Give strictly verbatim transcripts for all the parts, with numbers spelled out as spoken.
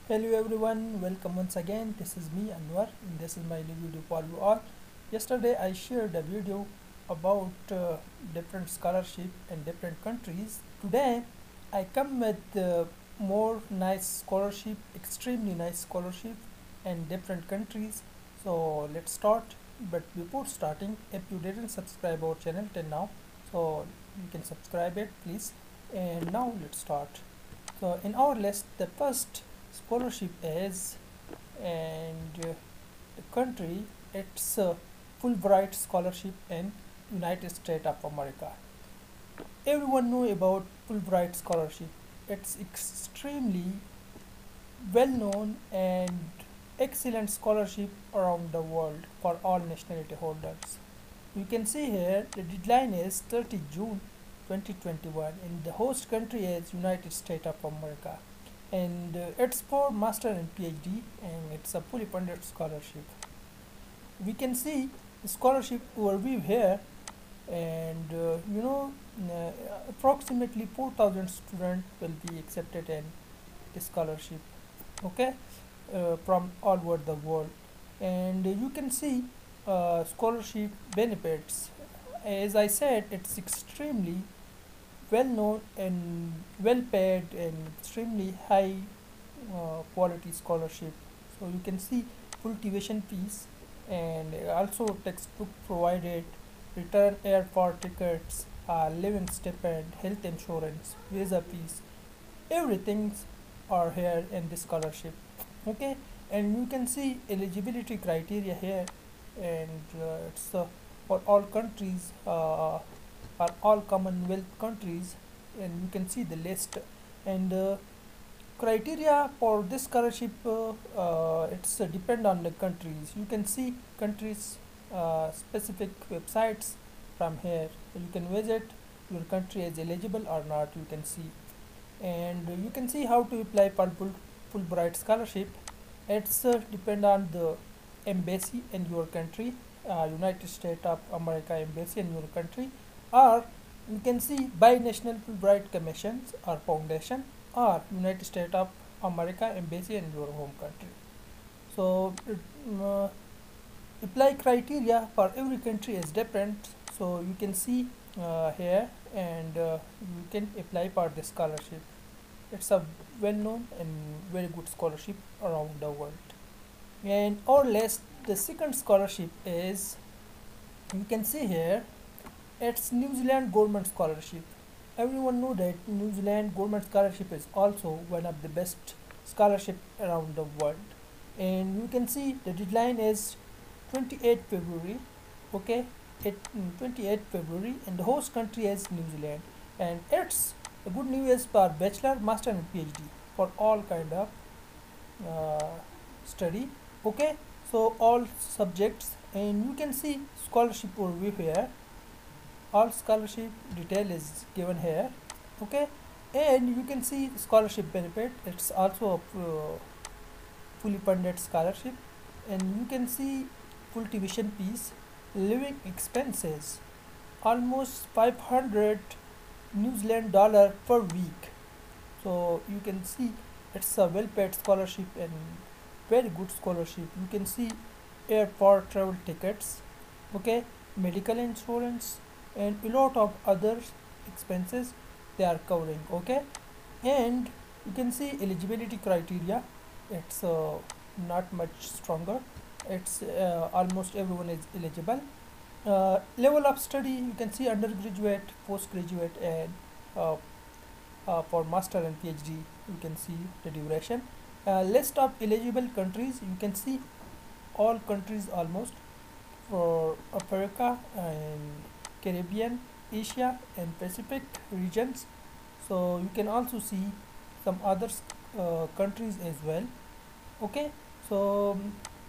Hello everyone, welcome once again. This is me Anwar and this is my new video for you all. Yesterday I shared a video about uh, different scholarship in different countries. Today I come with uh, more nice scholarship, extremely nice scholarship in different countries. So let's start. But before starting, if you didn't subscribe our channel till now, so you can subscribe it please. And now let's start. So in our list, the first scholarship is, and uh, the country, it's a Fulbright scholarship in United States of America. Everyone know about Fulbright scholarship. It's extremely well known and excellent scholarship around the world for all nationality holders. You can see here the deadline is thirty June twenty twenty-one and the host country is United States of America, and uh, it's for master and PhD and it's a fully funded scholarship. We can see the scholarship overview here, and uh, you know uh, approximately four thousand students will be accepted in this scholarship, okay, uh, from all over the world. And you can see uh, scholarship benefits. As I said, it's extremely well known and well paid and extremely high uh, quality scholarship. So you can see full tuition fees and also textbook provided, return airport tickets, uh, living stipend, health insurance, visa fees, everything are here in this scholarship, okay. And you can see eligibility criteria here, and uh, it's uh, for all countries, uh, are all commonwealth countries, and you can see the list. And uh, criteria for this scholarship, uh, uh, it's uh, depend on the countries. You can see countries uh, specific websites from here. You can visit your country is eligible or not, you can see. And you can see how to apply for full Fulbright scholarship. It's uh, depend on the embassy in your country, uh, United States of America embassy in your country, or you can see by National Fulbright Commissions or Foundation, or United States of America embassy in your home country. So uh, apply criteria for every country is different. So you can see uh, here, and uh, you can apply for the scholarship. It's a well-known and very good scholarship around the world. And or less, the second scholarship is, you can see here, it's New Zealand government scholarship. Everyone know that New Zealand government scholarship is also one of the best scholarship around the world. And you can see the deadline is twenty-eighth February, okay, it mm, twenty-eighth February, and the host country is New Zealand. And it's a good news for bachelor, master and PhD for all kind of uh, study, okay. So all subjects, and you can see scholarship overview here. All scholarship detail is given here, okay. And you can see scholarship benefit, it's also a uh, fully funded scholarship. And you can see full tuition fees, living expenses, almost five hundred New Zealand dollar per week. So you can see it's a well paid scholarship and very good scholarship. You can see airport travel tickets, okay, medical insurance, and a lot of other expenses they are covering, okay. And you can see eligibility criteria, it's uh, not much stronger. It's uh, almost everyone is eligible. Uh, level of study, you can see undergraduate, postgraduate, and uh, uh, for master and PhD you can see the duration. Uh, list of eligible countries, you can see all countries almost for Africa and Caribbean, Asia and Pacific regions. So you can also see some other uh, countries as well, okay. So um,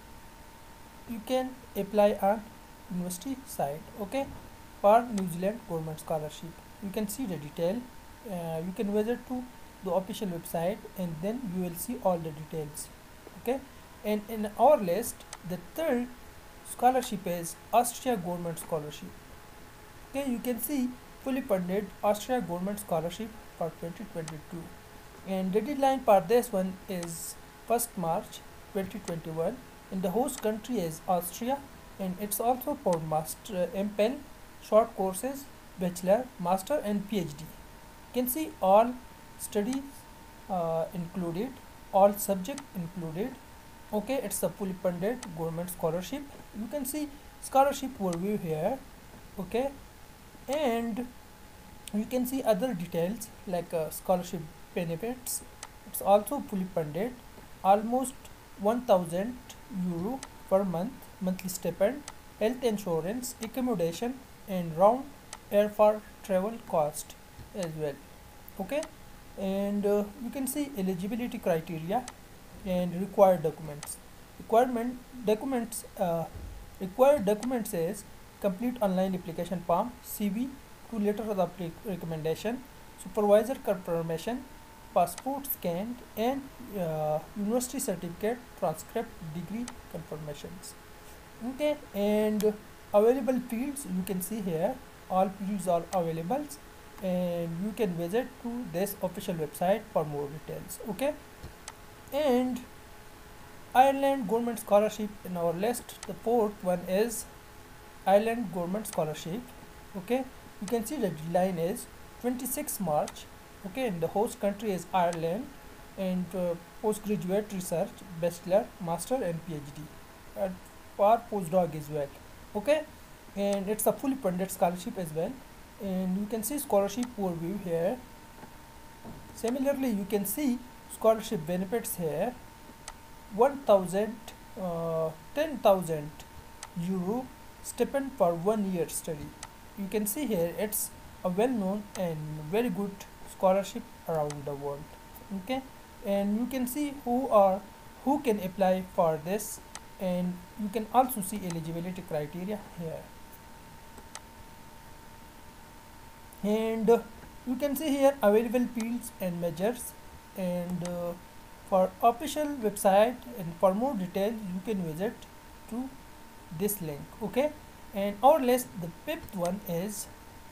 you can apply on university site, okay, for New Zealand government scholarship. You can see the detail. Uh, you can visit to the official website and then you will see all the details, okay. And in our list, the third scholarship is Austria government scholarship, okay. You can see fully funded Austria government scholarship for twenty twenty-two, and the deadline for this one is first March twenty twenty-one, and the host country is Austria, and it's also for master M P E L, short courses, bachelor, master, and PhD. You can see all studies uh, included, all subject included. Okay, it's a fully funded government scholarship. You can see scholarship overview here. Okay, and you can see other details like uh, scholarship benefits. It's also fully funded, almost one thousand euro per month, monthly stipend, health insurance, accommodation, and round airfare travel cost as well. Okay, and uh, you can see eligibility criteria and required documents. Requirement documents uh, required documents is complete online application form, C V, two letters of recommendation, supervisor confirmation, passport scanned, and uh, university certificate, transcript, degree confirmations. Okay, and available fields you can see here. All fields are available, and you can visit to this official website for more details. Okay, and Ireland government scholarship in our list. The fourth one is Ireland government scholarship. Okay, you can see the deadline is twenty-sixth March. Okay, and the host country is Ireland, and uh, postgraduate research, bachelor, master, and PhD, and for postdoc as well. Okay, and it's a fully funded scholarship as well, and you can see scholarship overview here. Similarly, you can see scholarship benefits here. one thousand uh, ten thousand euro stipend for one year study. You can see here it's a well-known and very good scholarship around the world. Okay, and you can see who are who can apply for this, and you can also see eligibility criteria here, and uh, you can see here available fields and measures, and uh, for official website and for more details you can visit to this link. Okay, and our list, the fifth one is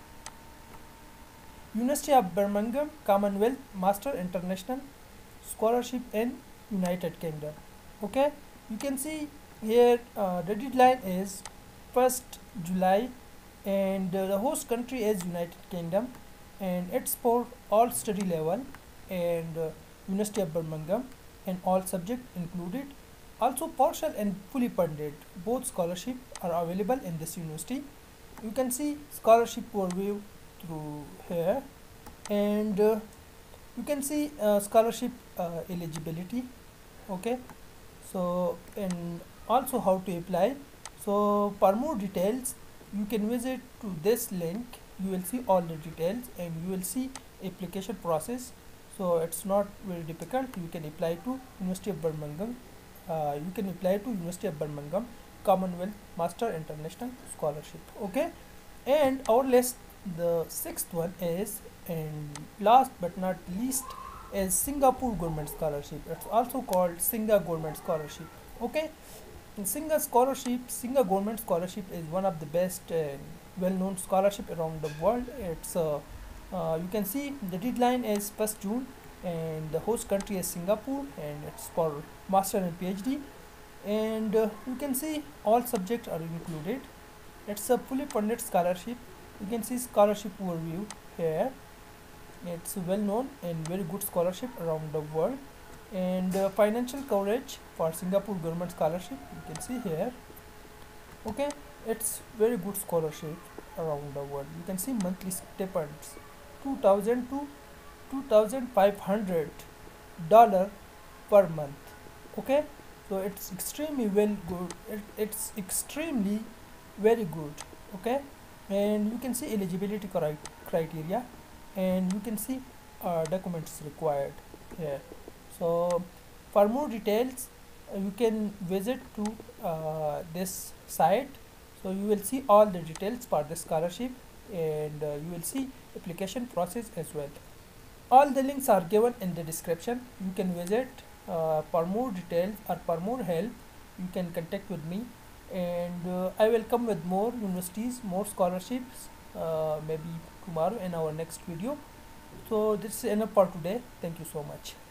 University of Birmingham Commonwealth Master International Scholarship in United Kingdom. Okay, you can see here uh, the deadline is first July, and uh, the host country is United Kingdom, and it's for all study level, and uh, University of Birmingham, and all subject included. Also partial and fully funded, both scholarship are available in this university. You can see scholarship overview through here, and uh, you can see uh, scholarship uh, eligibility. Okay, so and also how to apply. So for more details you can visit to this link. You will see all the details, and you will see application process. So it's not very difficult. You can apply to University of Birmingham. Uh, you can apply to University of Birmingham Commonwealth Master International Scholarship. Okay, and our list, the sixth one is, and last but not least, is Singapore Government Scholarship. It's also called Singa Government Scholarship. Okay, and Singa Scholarship, Singa Government Scholarship is one of the best and well-known scholarship around the world. It's uh, uh, you can see the deadline is first June, and the host country is Singapore, and it's for master and PhD, and uh, you can see all subjects are included. It's a fully funded scholarship. You can see scholarship overview here. It's well known and very good scholarship around the world, and uh, financial coverage for Singapore government scholarship you can see here. Okay, it's very good scholarship around the world. You can see monthly stipends two thousand to two thousand five hundred dollar per month. Okay, so it's extremely well good. It, it's extremely very good. Okay, and you can see eligibility cri criteria, and you can see uh, documents required here. So for more details uh, you can visit to uh, this site. So you will see all the details for the scholarship, and uh, you will see application process as well. All the links are given in the description. You can visit uh, for more details or for more help. You can contact with me, and uh, I will come with more universities, more scholarships, uh, maybe tomorrow in our next video. So this is enough for today. Thank you so much.